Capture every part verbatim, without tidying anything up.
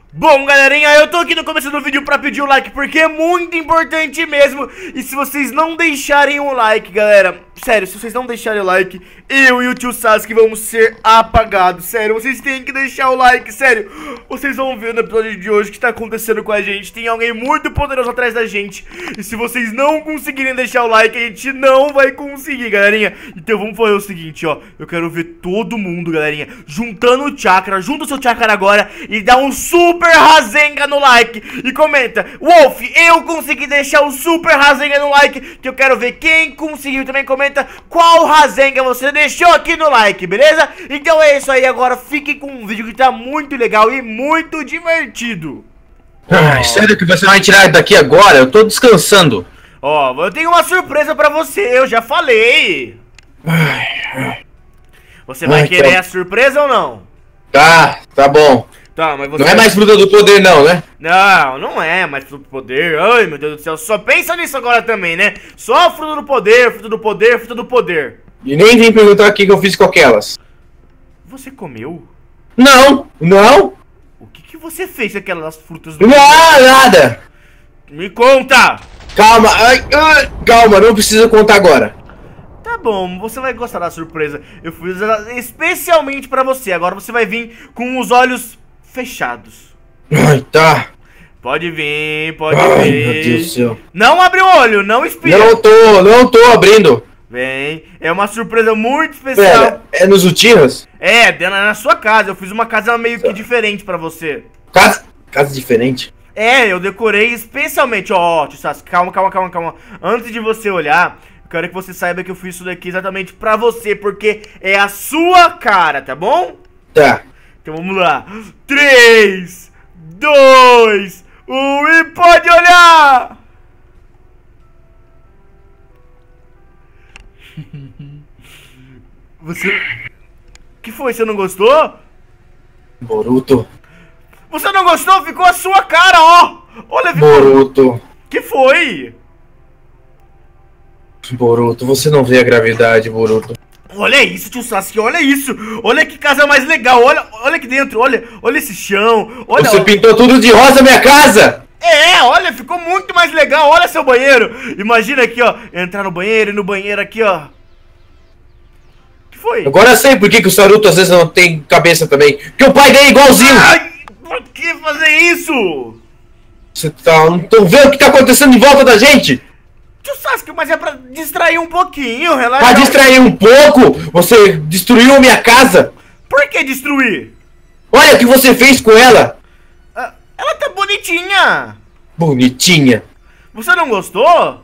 Bom, galerinha, eu tô aqui no começo do vídeo pra pedir o like, porque é muito importante mesmo. E se vocês não deixarem o like, galera, sério, se vocês não deixarem o like, eu e o tio Sasuke vamos ser apagados. Sério, vocês têm que deixar o like, sério. Vocês vão ver no episódio de hoje o que tá acontecendo com a gente. Tem alguém muito poderoso atrás da gente. E se vocês não conseguirem deixar o like, a gente não vai conseguir, galerinha. Então vamos fazer o seguinte, ó. Eu quero ver todo mundo, galerinha, juntando o chakra. Junta o seu chakra agora e dá um super Rasengan no like. E comenta: Wolf, eu consegui deixar o super Rasengan no like, que eu quero ver quem conseguiu. Também comenta qual Rasengan você deixou aqui no like, beleza? Então é isso aí, agora fique com um vídeo que tá muito legal e muito divertido. Ai, sério que você vai tirar daqui agora? Eu tô descansando. Ó, eu tenho uma surpresa pra você, eu já falei. Você vai Ai, querer tá. a surpresa ou não? Tá, tá bom. Tá, mas você... Não é mais fruta do poder não, né? Não, não é mais fruta do poder. Ai, meu Deus do céu, só pensa nisso agora também, né? Só fruta do poder, fruta do poder, fruta do poder. E nem vem perguntar o que que eu fiz com aquelas. Você comeu? Não, não. O que que você fez com aquelas frutas do Não, poder? nada. Me conta! Calma, ai, ai, calma, não precisa contar agora. Tá bom, você vai gostar da surpresa. Eu fiz ela especialmente pra você. Agora você vai vir com os olhos fechados. Ai, tá. Pode vir, pode Ai, vir. meu Deus do céu. Não abre o olho, não espia. Não tô, não tô abrindo. Vem, é uma surpresa muito especial. Pera, é nos Uchihas? É, na na sua casa. Eu fiz uma casa meio que diferente pra você. Casa, casa diferente. É, eu decorei especialmente. Ó, tio Sasuke, calma, calma, calma, calma. Antes de você olhar, eu quero que você saiba que eu fiz isso daqui exatamente pra você, porque é a sua cara, tá bom? Tá. Então vamos lá. três, dois, um e pode olhar! Você... que foi? Você não gostou? Boruto. Você não gostou? Ficou a sua cara, ó! Olha, ficou... Boruto. que foi? Boruto, você não vê a gravidade, Boruto. Olha isso, tio Sasuke, olha isso! Olha que casa mais legal, olha, olha aqui dentro, olha, olha esse chão, olha... Você pintou tudo de rosa minha casa! É, olha, ficou muito mais legal, olha seu banheiro! Imagina aqui, ó, entrar no banheiro e no banheiro aqui, ó... que foi? Agora eu sei por que, que o Saruto às vezes não tem cabeça também. Porque o pai dele é igualzinho! Ai, por que fazer isso? Você tá... não tô vendo o que tá acontecendo em volta da gente? Tio Sasuke, mas é pra distrair um pouquinho, relaxa. Pra distrair um pouco, você destruiu a minha casa! Por que destruir? Olha o que você fez com ela! Ah, ela tá bonitinha! Bonitinha! Você não gostou?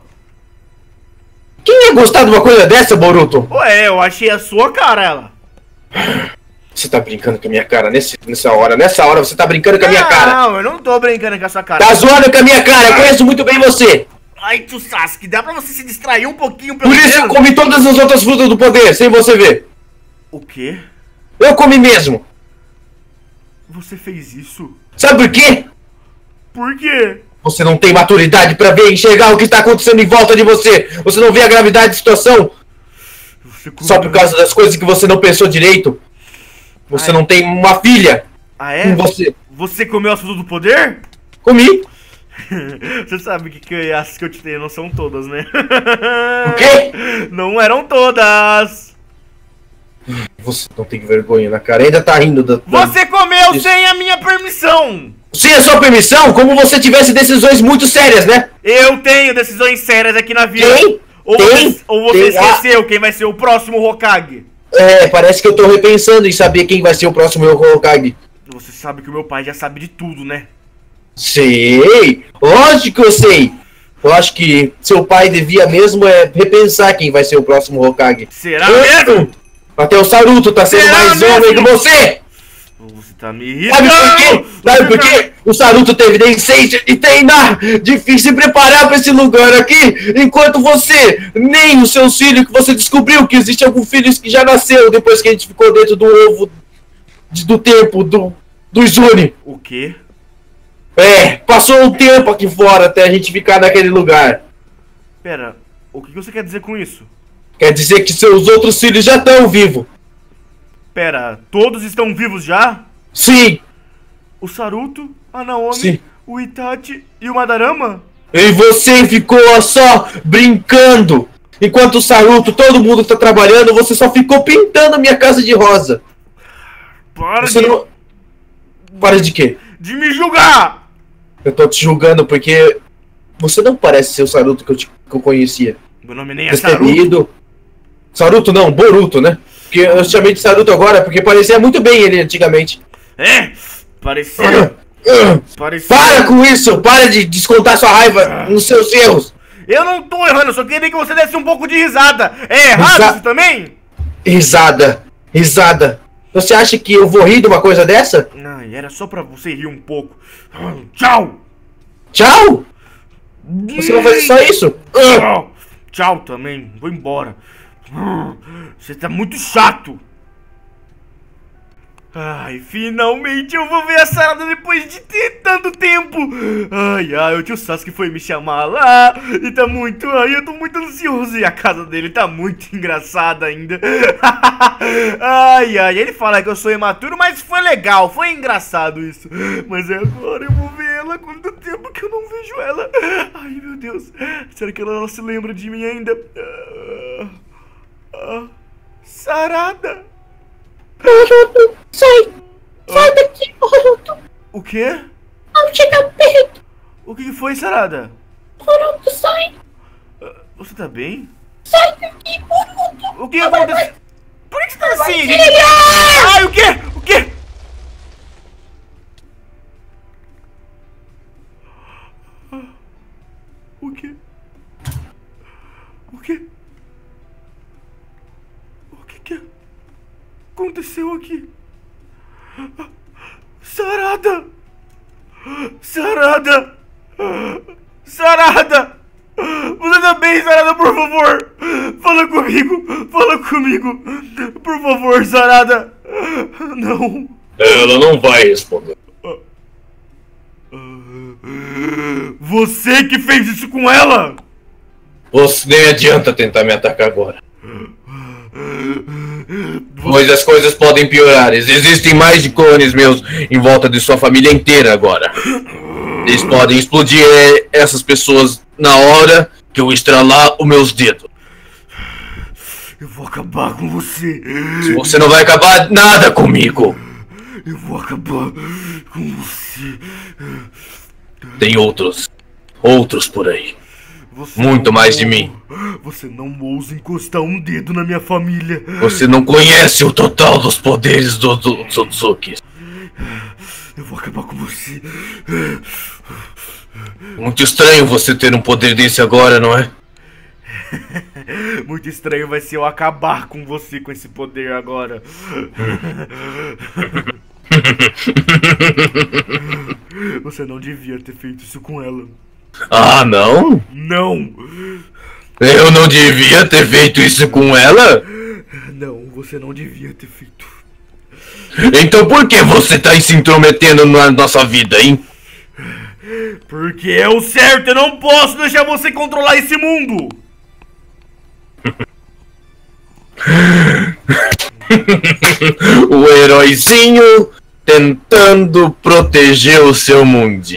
Quem ia gostar de uma coisa dessa, Boruto? Ué, eu achei a sua cara, ela. Você tá brincando com a minha cara nesse, nessa hora. Nessa hora você tá brincando com a minha cara. Não, eu não tô brincando com a sua cara. Tá zoando com a minha cara, eu conheço muito bem você. Ai, tio Sasuke, dá pra você se distrair um pouquinho pelo Por isso eu menos? comi todas as outras frutas do poder, sem você ver. O quê? Eu comi mesmo. Você fez isso? Sabe por quê? Por quê? Você não tem maturidade pra ver e enxergar o que está acontecendo em volta de você. Você não vê a gravidade da situação. Você Só por causa das coisas que você não pensou direito. Você Ai. não tem uma filha. Ah, é? Com você. Você comeu as frutas do poder? Comi. Você sabe que, que as que eu te dei não são todas, né? O quê? Não eram todas! Você não tem vergonha na cara. Ainda tá rindo da... da- Você comeu Isso. sem a minha permissão! Sem a sua permissão, como você tivesse decisões muito sérias, né? Eu tenho decisões sérias aqui na vida! Tem? Ou Tem? você, ou você Tem. Ah. esqueceu quem vai ser o próximo Hokage? É, parece que eu tô repensando em saber quem vai ser o próximo Hokage. Você sabe que o meu pai já sabe de tudo, né? Sei! Lógico que eu sei! Eu acho que seu pai devia mesmo é repensar quem vai ser o próximo Hokage. Será mesmo? Até o Saruto tá sendo Será mais homem que mesmo? você! Você tá me Sabe irritando! por quê? Sabe por quê? O Saruto teve decência de treinar, de fi- se preparar pra esse lugar aqui, enquanto você, nem os seus filhos, que você descobriu que existe algum filho que já nasceu depois que a gente ficou dentro do ovo de- do tempo do, do Izuni. O quê? É, passou um tempo aqui fora até a gente ficar naquele lugar. Pera, o que você quer dizer com isso? Quer dizer que seus outros filhos já estão vivos. Pera, todos estão vivos já? Sim, O Saruto, a Naomi, Sim. o Itachi e o Madarama? E você ficou só brincando. Enquanto o Saruto, todo mundo tá trabalhando, você só ficou pintando a minha casa de rosa. Para Você de... não... Para de quê? de me julgar! Eu tô te julgando porque você não parece ser o Saruto que eu, te... que eu conhecia. Meu nome nem é Saruto. Destemido. Saruto não, Boruto, né? Porque eu chamei de Saruto agora porque parecia muito bem ele antigamente. É, parecia... parecia... Para com isso! Para de descontar sua raiva nos seus erros! Eu não tô errando, eu só queria que você desse um pouco de risada. É errado Risa- isso também? Risada, risada. Você acha que eu vou rir de uma coisa dessa? Ai, era só pra você rir um pouco. Tchau! Tchau! Você vai fazer só isso? Tchau! Tchau também, vou embora. Você tá muito chato. Ai, finalmente eu vou ver a Sarada depois de ter tanto tempo. Ai, ai, o tio Sasuke foi me chamar lá e tá muito... Ai, eu tô muito ansioso e a casa dele tá muito engraçada ainda. Ai, ai, ele fala que eu sou imaturo, mas foi legal, foi engraçado isso. Mas agora eu vou ver ela, quanto tempo que eu não vejo ela. Ai, meu Deus, será que ela não se lembra de mim ainda? Ah, ah, Sarada. Boruto, sai! Sai daqui, Boruto! O quê? Não chega perto! O que que foi, Sarada? Boruto, sai! Você tá bem? Sai daqui, Boruto! O que aconteceu? Por que você tá assim, gente? Pegar! Ai, o quê? O quê? O quê? O quê? O que que aconteceu aqui? Sarada! Sarada! Sarada! Você tá bem, Sarada, por favor? Fala comigo! Fala comigo! Por favor, Sarada! Não! Ela não vai responder. Você que fez isso com ela! Você nem adianta tentar me atacar agora. Pois as coisas podem piorar. Existem mais de clones meus em volta de sua família inteira agora. Eles podem explodir essas pessoas na hora que eu estralar os meus dedos. Eu vou acabar com você! Você não vai acabar nada comigo. Eu vou acabar com você! Tem outros. Outros por aí. Você Muito não mais de ousa- mim. Você não ousa encostar um dedo na minha família! Você não conhece o total dos poderes do do- Tsutsuki. Eu vou acabar com você! Muito estranho você ter um poder desse agora, não é? Muito estranho vai ser eu acabar com você com esse poder agora. Você não devia ter feito isso com ela. Ah, não? Não! Eu não devia ter feito isso com ela? Não, você não devia ter feito. Então por que você tá se intrometendo na nossa vida, hein? Porque é o certo, eu não posso deixar você controlar esse mundo! O heróizinho tentando proteger o seu mundo.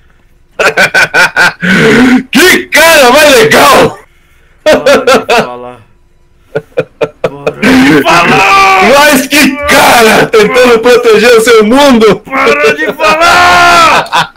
Que cara mais legal! Para de falar. Para de falar! Mas que cara tentando proteger o seu mundo! Para de falar!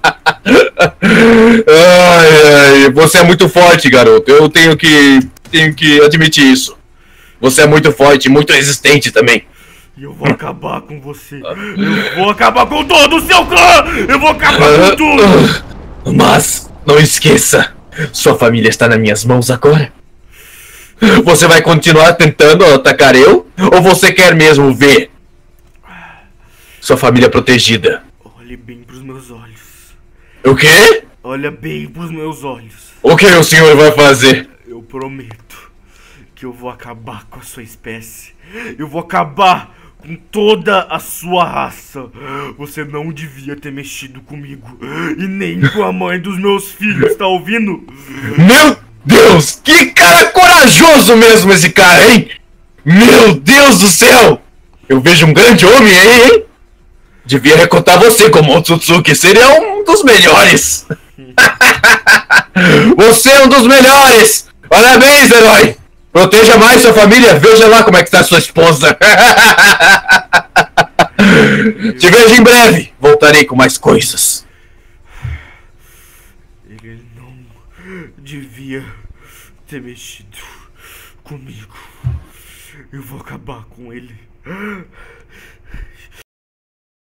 Ai, ai, você é muito forte, garoto. Eu tenho que, tenho que admitir isso. Você é muito forte, muito resistente também. E eu vou acabar com você. Eu vou acabar com todo o seu clã! Eu vou acabar com tudo! Mas não esqueça, sua família está nas minhas mãos agora. Você vai continuar tentando atacar eu? Ou você quer mesmo ver sua família protegida? Olhe bem pros meus olhos. O quê? Olha bem pros meus olhos. O que o senhor vai fazer? Eu prometo que eu vou acabar com a sua espécie. Eu vou acabar com toda a sua raça. Você não devia ter mexido comigo. E nem com a mãe dos meus filhos, tá ouvindo? Meu Deus, que cara corajoso mesmo esse cara, hein? Meu Deus do céu! Eu vejo um grande homem aí, hein? devia recrutar você como Otsutsuki, seria um dos melhores. Você é um dos melhores. Parabéns, herói. Proteja mais sua família, veja lá como é que tá sua esposa. Te vejo em breve, voltarei com mais coisas. Ele não devia ter mexido comigo. Eu vou acabar com ele.